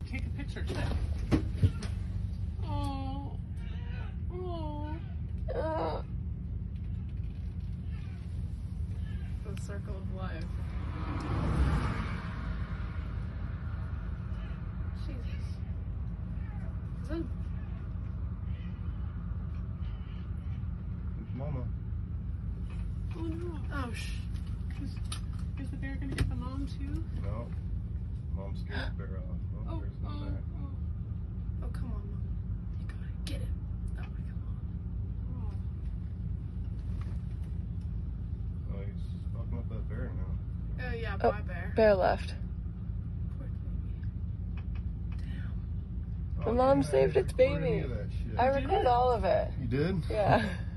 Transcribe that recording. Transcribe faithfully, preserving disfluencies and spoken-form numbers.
take a picture today. Oh. Oh. Uh. The circle of life. Jesus. Is that... Mama. Oh no. Oh shh. Is, is the bear gonna get the mom too? No. Mom scared the bear off. Oh, Oh, there's no oh, back. oh. Oh, come on, Mom. You got it. Get it. Oh, come on. Oh. Oh, he's fucking up that bear now. Oh, yeah, Oh, bye, bear. bear left. Poor baby. Damn. My Oh, mom yeah, saved I its recorded baby. any of that shit. I You did recorded it? all of it. You did? Yeah.